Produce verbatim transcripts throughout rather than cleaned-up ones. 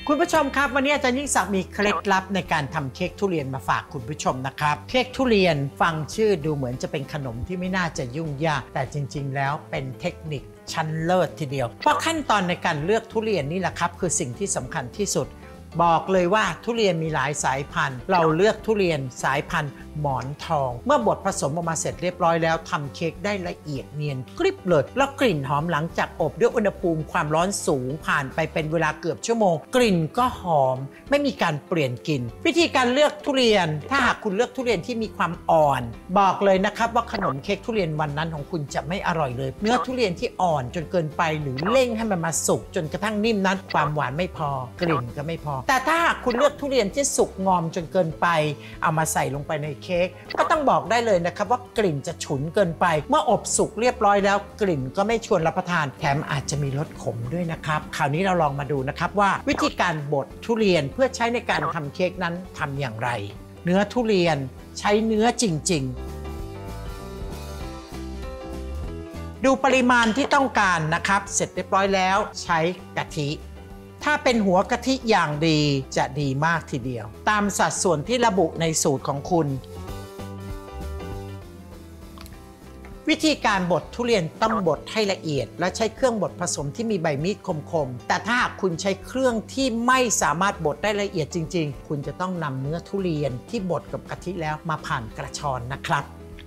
คุณผู้ชมครับวันนี้อาจารย์ยิ่งศักดิ์มีเคล็ดลับในการทำเค้กทุเรียนมาฝากคุณผู้ชมนะครับเค้กทุเรียนฟังชื่อดูเหมือนจะเป็นขนมที่ไม่น่าจะยุ่งยากแต่จริงๆแล้วเป็นเทคนิคชั้นเลิศทีเดียวเพราะขั้นตอนในการเลือกทุเรียนนี่แหละครับคือสิ่งที่สำคัญที่สุดบอกเลยว่าทุเรียนมีหลายสายพันธุ์เราเลือกทุเรียนสายพันธุ์หมอนทองเมื่อบดผสมออกมาเสร็จเรียบร้อยแล้วทำเค้กได้ละเอียดเนียนกริบเลยแล้วกลิ่นหอมหลังจากอบด้วยอุณหภูมิความร้อนสูงผ่านไปเป็นเวลาเกือบชั่วโมงกลิ่นก็หอมไม่มีการเปลี่ยนกลิ่นวิธีการเลือกทุเรียนถ้าหากคุณเลือกทุเรียนที่มีความอ่อนบอกเลยนะครับว่าขนมเค้กทุเรียนวันนั้นของคุณจะไม่อร่อยเลยเนื้อทุเรียนที่อ่อนจนเกินไปหรือเร่งให้มันมาสุกจนกระทั่งนิ่มนั้นความหวานไม่พอกลิ่นก็ไม่พอแต่ถ้าหากคุณเลือกทุเรียนที่สุกงอมจนเกินไปเอามาใส่ลงไปในเค้กก็ต้องบอกได้เลยนะครับว่ากลิ่นจะฉุนเกินไปเมื่ออบสุกเรียบร้อยแล้วกลิ่นก็ไม่ชวนรับประทานแถมอาจจะมีรสขมด้วยนะครับคราวนี้เราลองมาดูนะครับว่าวิธีการบดทุเรียนเพื่อใช้ในการทำเค้กนั้นทำอย่างไรเนื้อทุเรียนใช้เนื้อจริงๆดูปริมาณที่ต้องการนะครับเสร็จเรียบร้อยแล้วใช้กะทิถ้าเป็นหัวกะทิอย่างดีจะดีมากทีเดียวตามสัดส่วนที่ระบุในสูตรของคุณวิธีการบดทุเรียนต้องบดให้ละเอียดและใช้เครื่องบดผสมที่มีใบมีดคมๆแต่ถ้าหากคุณใช้เครื่องที่ไม่สามารถบดได้ละเอียดจริงๆคุณจะต้องนำเนื้อทุเรียนที่บดกับกะทิแล้วมาผ่านกระชอนนะครับ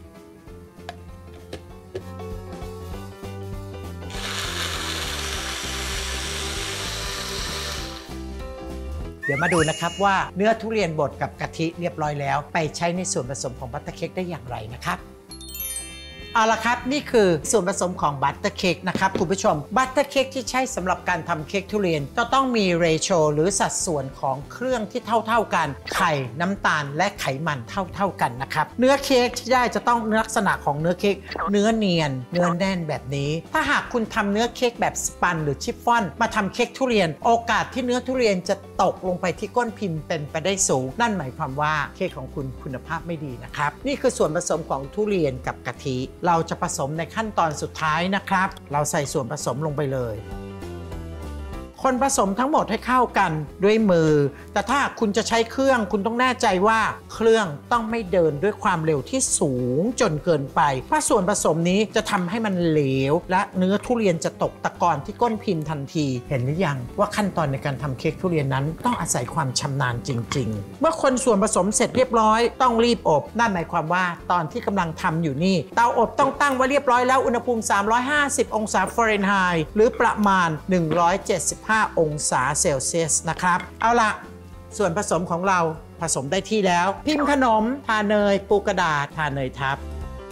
เดี๋ยวมาดูนะครับว่าเนื้อทุเรียนบดกับกะทิเรียบร้อยแล้วไปใช้ในส่วนผสมของบัตเตอร์เค้กได้อย่างไรนะครับเอาละครับนี่คือส่วนผสมของบัตเตอร์เค้กนะครับคุณผู้ชมบัตเตอร์เค้กที่ใช้สำหรับการทำเค้กทุเรียนก็ต้องมีเรโชหรือสัดส่วนของเครื่องที่เท่าๆกันไข่น้ำตาลและไขมันเท่าๆกันนะครับเนื้อเค้กที่ได้จะต้องลักษณะของเนื้อเค้กเนื้อเนียนเนื้อแน่นแบบนี้ถ้าหากคุณทำเนื้อเค้กแบบสปันหรือชิฟฟ่อนมาทำเค้กทุเรียนโอกาสที่เนื้อทุเรียนจะตกลงไปที่ก้นพิมพ์เป็นไปได้สูงนั่นหมายความว่าเค้กของคุณคุณภาพไม่ดีนะครับนี่คือส่วนผสมของทุเรียนกับกะทิเราจะผสมในขั้นตอนสุดท้ายนะครับเราใส่ส่วนผสมลงไปเลยคนผสมทั้งหมดให้เข้ากันด้วยมือแต่ถ้าคุณจะใช้เครื่องคุณต้องแน่ใจว่าเครื่องต้องไม่เดินด้วยความเร็วที่สูงจนเกินไปเพราะส่วนผสมนี้จะทำให้มันเหลวและเนื้อทุเรียนจะตกตะกอนที่ก้นพิมพ์ทันทีเห็นหรือยังว่าขั้นตอนในการทำเค้กทุเรียนนั้นต้องอาศัยความชำนาญจริงๆเมื่อคนส่วนผสมเสร็จเรียบร้อยต้องรีบอบนั่นหมายความว่าตอนที่กำลังทำอยู่นี่เตาอบต้องตั้งไว้เรียบร้อยแล้วอุณหภูมิสามร้อยห้าสิบองศาฟาเรนไฮต์หรือประมาณหนึ่งร้อยเจ็ดสิบห้าองศาเซลเซียสนะครับเอาละส่วนผสมของเราผสมได้ที่แล้วพิมพ์ขนมทาเนยปูกระดาษทาเนยทับ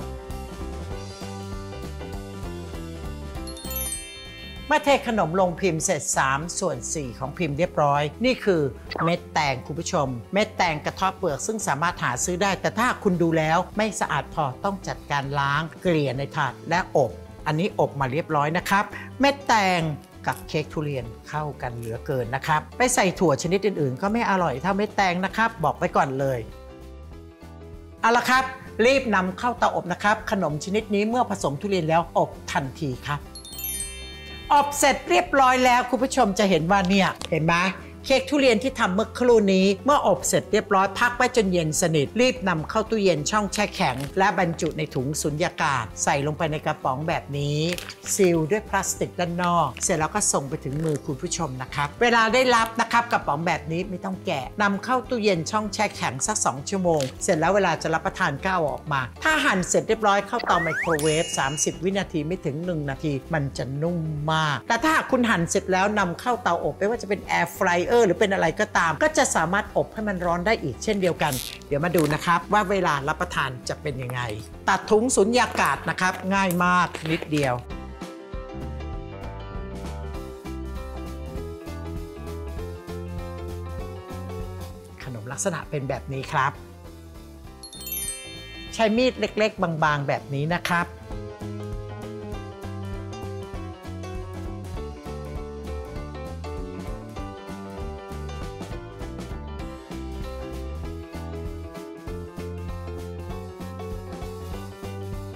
เมื่อเทขนมลงพิมพ์เสร็จสามส่วนสี่ของพิมพ์เรียบร้อยนี่คือเม็ดแตงคุณผู้ชมเม็ดแตงกระเทาะเปลือกซึ่งสามารถหาซื้อได้แต่ถ้าคุณดูแล้วไม่สะอาดพอต้องจัดการล้างเกลี่ยในถาดและอบอันนี้อบมาเรียบร้อยนะครับเม็ดแตงกับเค้กทุเรียนเข้ากันเหลือเกินนะครับไปใส่ถั่วชนิดอื่นๆก็ไม่อร่อยเท่าเม็ดแตงนะครับบอกไว้ก่อนเลยเอาละครับรีบนำเข้าเตาอบนะครับขนมชนิดนี้เมื่อผสมทุเรียนแล้วอบทันทีครับอบเสร็จเรียบร้อยแล้วคุณผู้ชมจะเห็นว่าเนี่ยเห็นไหมเค้กทุเรียนที่ทำเมื่อครู่นี้เมื่ออบเสร็จเรียบร้อยพักไว้จนเย็นสนิทรีบนำเข้าตู้เย็นช่องแช่แข็งและบรรจุในถุงสุญญากาศใส่ลงไปในกระป๋องแบบนี้ซีลด้วยพลาสติกด้านนอกเสร็จแล้วก็ส่งไปถึงมือคุณผู้ชมนะครับเวลาได้รับนะครับกระป๋องแบบนี้ไม่ต้องแกะนำเข้าตู้เย็นช่องแช่แข็งสักสองชั่วโมงเสร็จแล้วเวลาจะรับประทานก็เอาออกมาถ้าหั่นเสร็จเรียบร้อยเข้าเตาไมโครเวฟสามสิบวินาทีไม่ถึงหนึ่งนาทีมันจะนุ่มมากแต่ถ้าคุณหั่นเสร็จแล้วนำเข้าเตาอบไม่ว่าจะเป็นแอร์ฟรายเออร์หรือเป็นอะไรก็ตามก็จะสามารถอบให้มันร้อนได้อีกเช่นเดียวกันเดี๋ยวมาดูนะครับว่าเวลารับประทานจะเป็นยังไงตัดถุงสุญญากาศนะครับง่ายมากนิดเดียวขนมลักษณะเป็นแบบนี้ครับใช้มีดเล็กๆบางๆแบบนี้นะครับ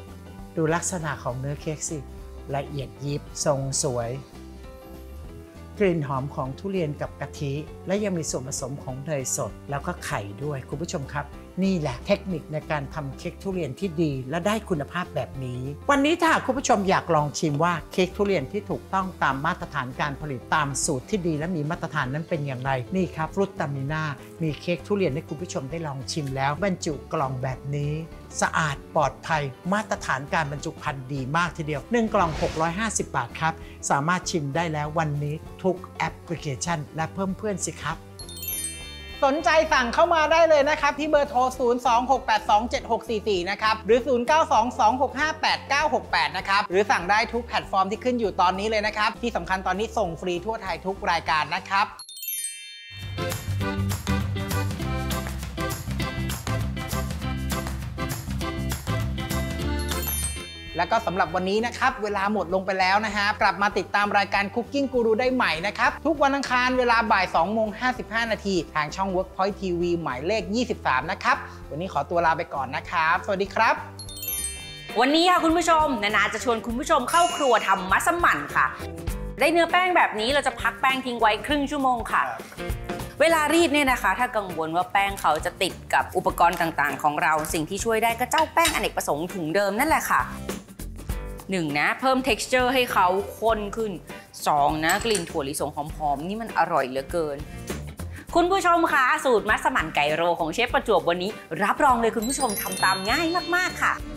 ดูลักษณะของเนื้อเค้กสิละเอียดยิบทรงสวยกลิ่นหอมของทุเรียนกับกะทิและยังมีส่วนผสมของเนยสดแล้วก็ไข่ด้วยคุณผู้ชมครับนี่แหละเทคนิคในการทำเค้กทุเรียนที่ดีและได้คุณภาพแบบนี้วันนี้ถ้าคุณผู้ชมอยากลองชิมว่าเค้กทุเรียนที่ถูกต้องตามมาตรฐานการผลิตตามสูตรที่ดีและมีมาตรฐานนั้นเป็นอย่างไรนี่ครับฟรุตตามิน่ามีเค้กทุเรียนให้คุณผู้ชมได้ลองชิมแล้วบรรจุกล่องแบบนี้สะอาดปลอดภัยมาตรฐานการบรรจุภัณฑ์ดีมากทีเดียวหนึ่งกล่องหกร้อยห้าสิบบาทครับสามารถชิมได้แล้ววันนี้ทุกแอปพลิเคชันและเพิ่มเพื่อนสิครับสนใจสั่งเข้ามาได้เลยนะครับที่เบอร์โทร ศูนย์ สอง หก แปด สอง เจ็ด หก สี่ สี่ นะครับหรือ ศูนย์ เก้า สอง สอง หก ห้า แปด เก้า หก แปด นะครับหรือสั่งได้ทุกแพลตฟอร์มที่ขึ้นอยู่ตอนนี้เลยนะครับที่สำคัญตอนนี้ส่งฟรีทั่วไทยทุกรายการนะครับแล้วก็สำหรับวันนี้นะครับเวลาหมดลงไปแล้วนะฮะกลับมาติดตามรายการ Cooking Guru ได้ใหม่นะครับทุกวันอังคารเวลาบ่าย สองโมงห้าสิบห้า นาทีทางช่อง Workpoint ที วี หมายเลขยี่สิบสามนะครับวันนี้ขอตัวลาไปก่อนนะครับสวัสดีครับวันนี้ค่ะคุณผู้ชมนานาจะชวนคุณผู้ชมเข้าครัวทำมัสมั่นค่ะได้เนื้อแป้งแบบนี้เราจะพักแป้งทิ้งไว้ครึ่งชั่วโมงค่ะเวลารีดเนี่ยนะคะถ้ากังวลว่าแป้งเขาจะติดกับอุปกรณ์ต่างๆของเราสิ่งที่ช่วยได้ก็เจ้าแป้งอเนกประสงค์ถุงเดิมนั่นแหละค่ะหนึ่งนะเพิ่ม texture ให้เขาข้นขึ้นสองนะกลิ่นถั่วลิสงหอมๆนี่มันอร่อยเหลือเกินคุณผู้ชมคะสูตรมัสมั่นไก่โรของเชฟประจวบวันนี้รับรองเลยคุณผู้ชมทำตามง่ายมากๆค่ะ